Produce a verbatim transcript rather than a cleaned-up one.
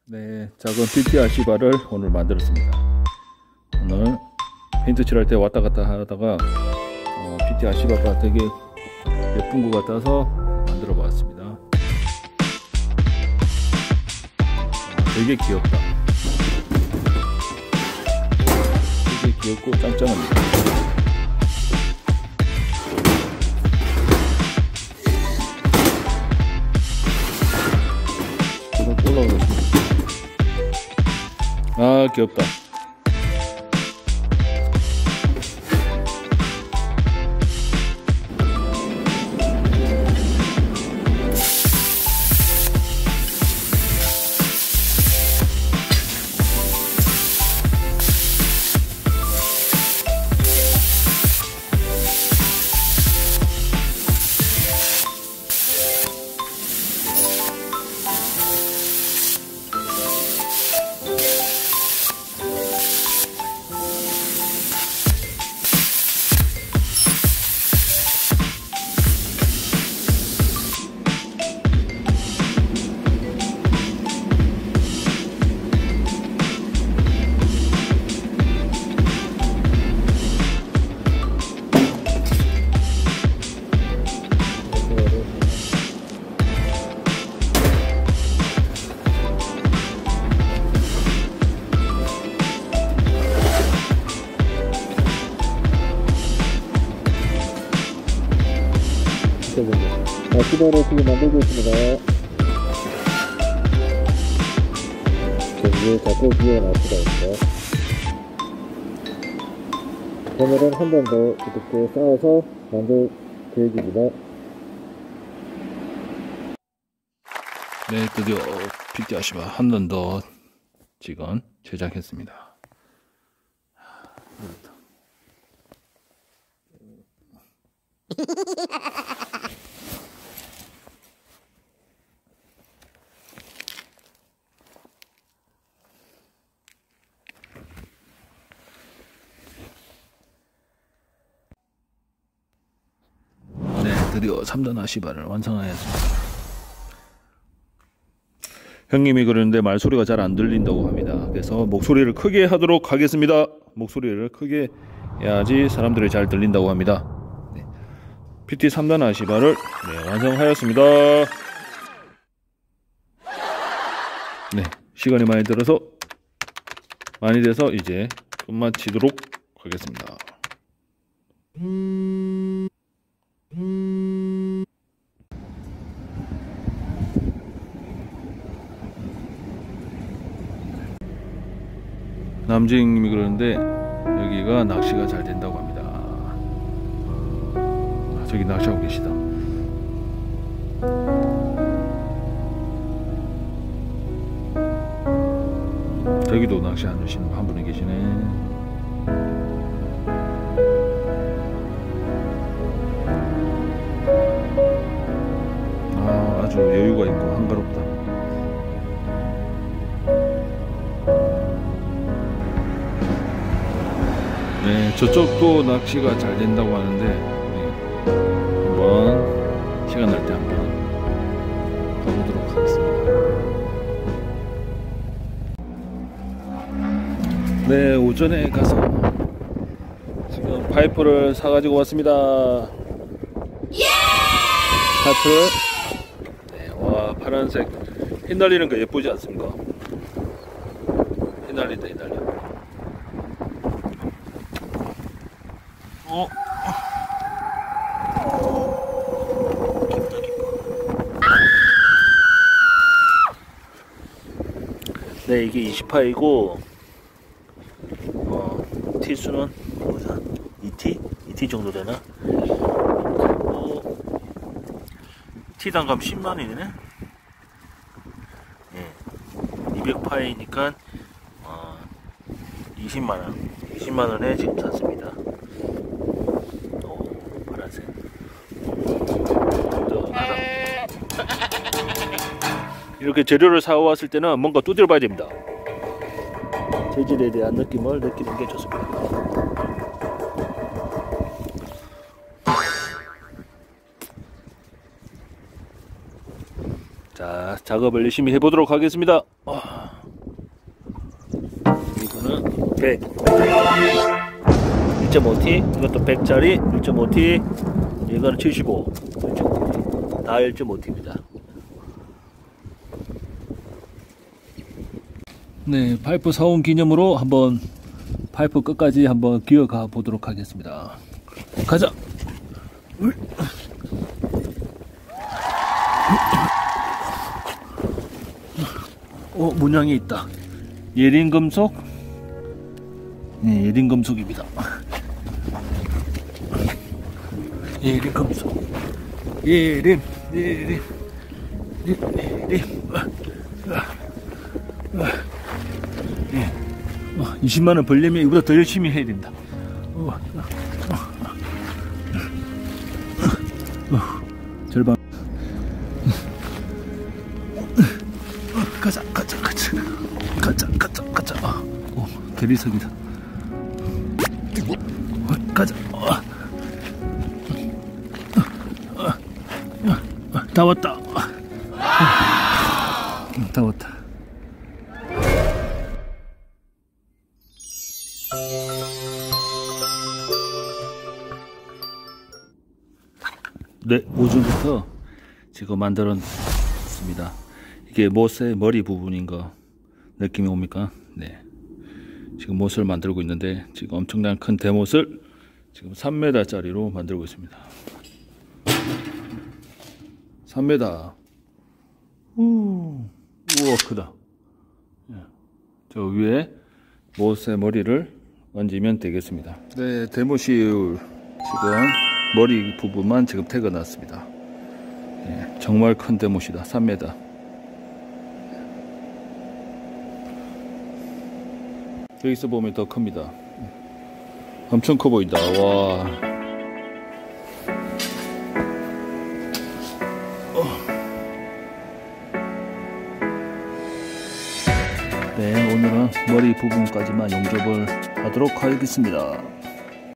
네, 작은 피티아르씨 바를 오늘 만들었습니다. 오늘 페인트 칠할 때 왔다 갔다 하다가 어, 피티아르씨 바가 되게 예쁜 것 같아서 만들어 봤습니다. 어, 되게 귀엽다. 되게 귀엽고 짱짱합니다. 올라오겠습니다. 아, 귀엽다. 낚시바를 지금 만들고 있습니다. 여기에 작고 귀여운 낚시바입니다. 오늘은 한 번 더 이렇게 쌓아서 만들 계획입니다. 네, 드디어 피티아르씨 바 한 번 더 지금 제작했습니다. 네, 드디어 삼 단 아시바를 완성하였습니다. 형님이 그러는데 말소리가 잘 안 들린다고 합니다. 그래서 목소리를 크게 하도록 하겠습니다. 목소리를 크게 해야지 사람들이 잘 들린다고 합니다. 네, 피티 삼 단 아시바를 네, 완성하였습니다. 네, 시간이 많이 들어서 많이 돼서 이제 끝마치도록 하겠습니다. 남주행님이 그러는데 여기가 낚시가 잘 된다고 합니다. 아, 저기 낚시하고 계시다. 저기도 낚시 안 주시는 한 분이 계시네. 아, 아주 여유가 있고 한가롭다. 네, 저쪽도 낚시가 잘 된다고 하는데 네, 한번 시간 날 때 한번 가보도록 하겠습니다. 네, 오전에 가서 지금 파이프를 사가지고 왔습니다. 파이프를 네, 와, 파란색 휘날리는 거 예쁘지 않습니까? 휘날린다, 휘날려. 어? 네, 이게 이십 파이고 어, T수는 이 티? 이 티 정도 되나? 그리고 T 단감 십만 원이네? 예, 이백 파이니까 어, 이십만 원. 이십만 원에 지금 샀습니다. 이렇게 재료를 사왔을 때는 뭔가 두드려 봐야 됩니다. 재질에 대한 느낌을 느끼는 게 좋습니다. 자, 작업을 열심히 해보도록 하겠습니다. 어. 백. 일 점 오 티. 이것도 백짜리 일 점 오 티. 이거는 칠십오. 일 점 오 티. 다 일 점 오 티입니다. 네, 파이프 사온 기념으로 한번 파이프 끝까지 한번 기어가 보도록 하겠습니다. 가자. 어, 문양이 있다. 예린금속. 네, 예린금속입니다. 예린금속. 예린, 예린, 예린. 예. 어, 이십만 원 벌려면 이보다 더 열심히 해야 된다. 어, 어, 어, 어, 절반. 어, 가자, 가자, 가자, 가자, 가자, 가자. 어, 어, 대리석이다. 어, 가자. 어, 어, 어, 어, 다 왔다. 어, 다 왔다. 네, 오전부터 지금 만들었습니다. 이게 못의 머리 부분인 거 느낌이 옵니까? 네. 지금 못을 만들고 있는데 지금 엄청난 큰 대못을 지금 삼 미터 짜리로 만들고 있습니다. 삼 미터. 우, 우와, 크다. 저 위에 못의 머리를 얹으면 되겠습니다. 네, 대못이 지금 머리 부분만 지금 태가 났습니다. 예, 정말 큰 대못이다. 삼 미터. 여기서 보면 더 큽니다. 엄청 커 보인다. 와. 네, 오늘은 머리 부분까지만 용접을 하도록 하겠습니다.